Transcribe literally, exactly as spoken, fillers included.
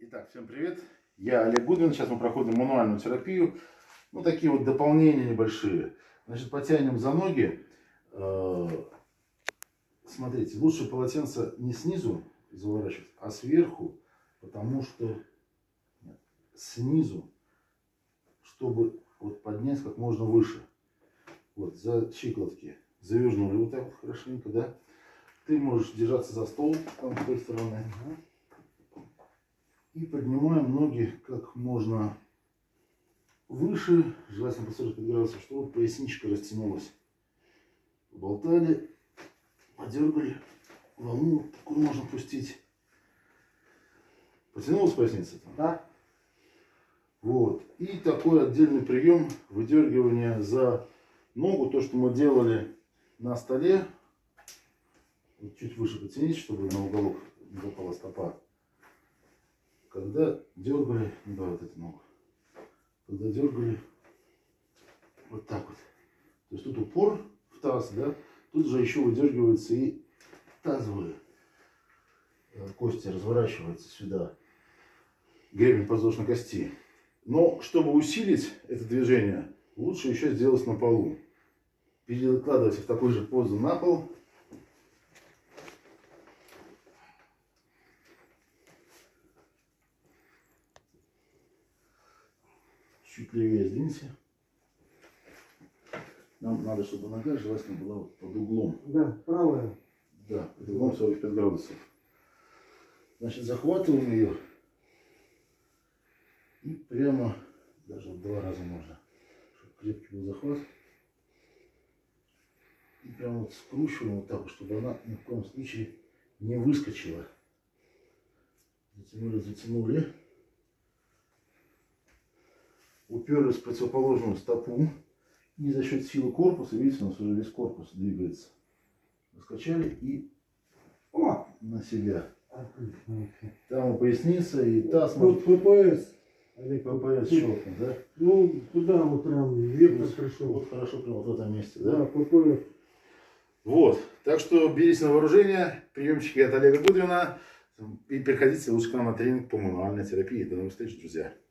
Итак, всем привет! Я Олег Гудвин. Сейчас мы проходим мануальную терапию. Ну, такие вот дополнения небольшие. Значит, потянем за ноги. Смотрите, лучше полотенце не снизу заворачивать, а сверху, потому что нет, снизу, чтобы вот поднять как можно выше. Вот, за щиколотки завернули вот так вот хорошенько, да? Ты можешь держаться за стол, там, с той стороны. И поднимаем ноги как можно выше, желательно по сорок пять градусов, чтобы поясничка растянулась. Болтали, подергали, волну такую можно пустить. Потянулась поясница? Да. Вот. И такой отдельный прием выдергивания за ногу, то, что мы делали на столе. Вот чуть выше потянить, чтобы на уголок не попала стопа. Когда дергали, да, вот эту ногу, когда дергали вот так вот. То есть тут упор в таз, да, тут же еще выдергиваются и тазовые кости, разворачиваются сюда, гребень подвздошной кости. Но чтобы усилить это движение, лучше еще сделать на полу. Перекладывайте в такую же позу на пол. Чуть левее сдвиньте. Нам надо, чтобы нога желательно была вот под углом. Да, правая. Да, под углом сорок пять градусов. Значит, захватываем ее. И прямо, даже в два раза можно, чтобы крепкий был захват. И прямо вот скручиваем вот так, чтобы она ни в коем случае не выскочила. Затянули, затянули. Уперлись в противоположную стопу. И за счет силы корпуса, видите, у нас уже весь корпус двигается. Раскачали и о, на себя. Там и поясница, и таз. Вот ППС. Олег, ППС щелкнул, да? Ну, туда вот прям вектор пришел. Вот хорошо, прямо в этом месте, да? Да, ППС. Вот. Так что берите на вооружение. Приемчики от Олега Гудвина. И приходите лучше к нам на тренинг по мануальной терапии. До новых встреч, друзья.